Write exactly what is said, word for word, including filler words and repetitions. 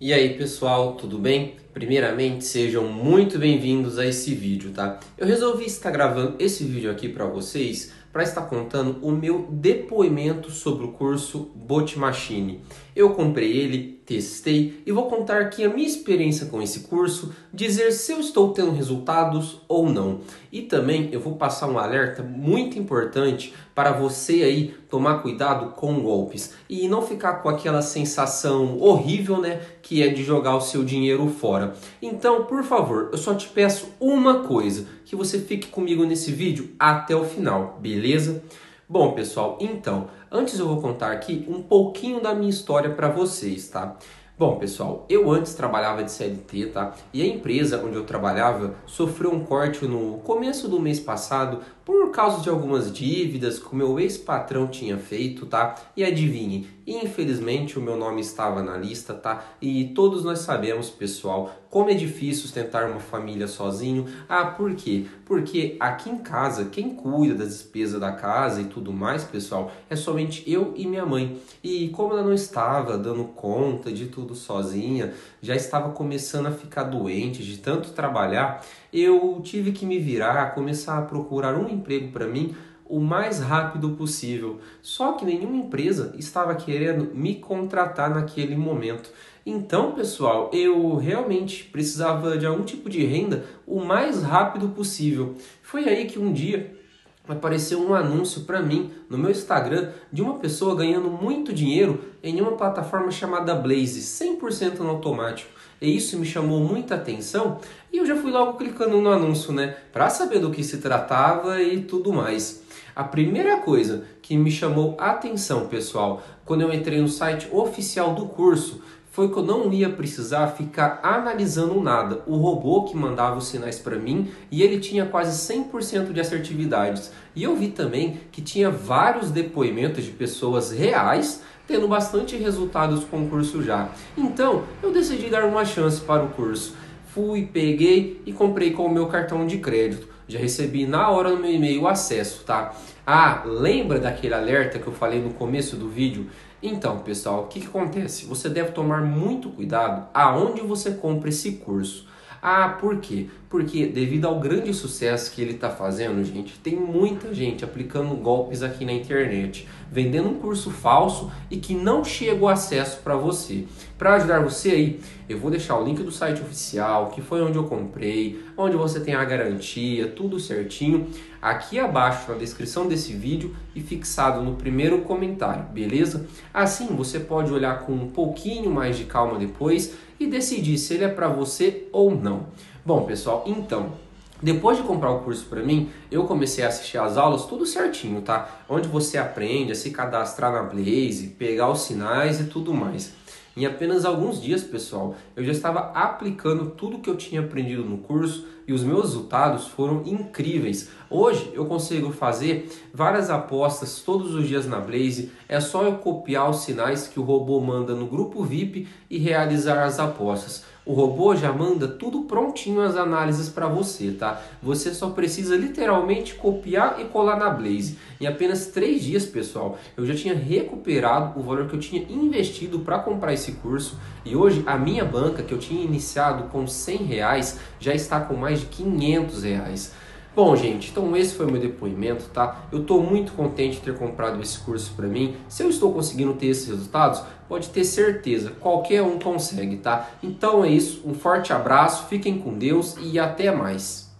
E aí pessoal, tudo bem? Primeiramente, sejam muito bem-vindos a esse vídeo, tá? Eu resolvi estar gravando esse vídeo aqui para vocês para estar contando o meu depoimento sobre o curso Botmachine. Eu comprei ele, testei e vou contar aqui a minha experiência com esse curso, dizer se eu estou tendo resultados ou não. E também eu vou passar um alerta muito importante para você aí tomar cuidado com golpes e não ficar com aquela sensação horrível, né, que é de jogar o seu dinheiro fora. Então, por favor, eu só te peço uma coisa, que você fique comigo nesse vídeo até o final, beleza? Bom, pessoal, então, antes eu vou contar aqui um pouquinho da minha história para vocês, tá? Bom, pessoal, eu antes trabalhava de C L T, tá? E a empresa onde eu trabalhava sofreu um corte no começo do mês passado por causa de algumas dívidas que o meu ex-patrão tinha feito, tá? E adivinhe, infelizmente o meu nome estava na lista, tá? E todos nós sabemos, pessoal, como é difícil sustentar uma família sozinho. Ah, por quê? Porque aqui em casa, quem cuida das despesas da casa e tudo mais, pessoal, é somente eu e minha mãe. E como ela não estava dando conta de tudo sozinha, já estava começando a ficar doente de tanto trabalhar, eu tive que me virar, começar a procurar um emprego para mim o mais rápido possível. Só que nenhuma empresa estava querendo me contratar naquele momento. Então, pessoal, eu realmente precisava de algum tipo de renda o mais rápido possível. Foi aí que um dia apareceu um anúncio para mim no meu Instagram de uma pessoa ganhando muito dinheiro em uma plataforma chamada Blaze, cem por cento no automático. E isso me chamou muita atenção e eu já fui logo clicando no anúncio, né, para saber do que se tratava e tudo mais. A primeira coisa que me chamou a atenção, pessoal, quando eu entrei no site oficial do curso, foi que eu não ia precisar ficar analisando nada. O robô que mandava os sinais para mim e ele tinha quase cem por cento de assertividades. E eu vi também que tinha vários depoimentos de pessoas reais tendo bastante resultados com o curso já. Então, eu decidi dar uma chance para o curso. Fui, peguei e comprei com o meu cartão de crédito. Já recebi na hora no meu e-mail o acesso, tá? Ah, lembra daquele alerta que eu falei no começo do vídeo? Então, pessoal, o que, que acontece? Você deve tomar muito cuidado aonde você compra esse curso. Ah, por quê? Porque devido ao grande sucesso que ele está fazendo, gente, tem muita gente aplicando golpes aqui na internet, vendendo um curso falso e que não chega o acesso para você. Para ajudar você aí, eu vou deixar o link do site oficial, que foi onde eu comprei, onde você tem a garantia, tudo certinho, aqui abaixo na descrição desse vídeo e fixado no primeiro comentário, beleza? Assim você pode olhar com um pouquinho mais de calma depois e decidir se ele é para você ou não. Bom, pessoal, então, depois de comprar o curso para mim, eu comecei a assistir as aulas tudo certinho, tá? Onde você aprende a se cadastrar na Blaze, pegar os sinais e tudo mais. Em apenas alguns dias, pessoal, eu já estava aplicando tudo que eu tinha aprendido no curso e os meus resultados foram incríveis. Hoje eu consigo fazer várias apostas todos os dias na Blaze, é só eu copiar os sinais que o robô manda no grupo V I P e realizar as apostas. O robô já manda tudo prontinho as análises para você, tá? Você só precisa literalmente copiar e colar na Blaze. Em apenas três dias, pessoal, eu já tinha recuperado o valor que eu tinha investido para comprar esse curso e hoje a minha banca, que eu tinha iniciado com cem reais, já está com mais de quinhentos reais. Bom, gente, então esse foi o meu depoimento, tá? Eu estou muito contente de ter comprado esse curso para mim. Se eu estou conseguindo ter esses resultados, pode ter certeza, qualquer um consegue, tá? Então é isso, um forte abraço, fiquem com Deus e até mais.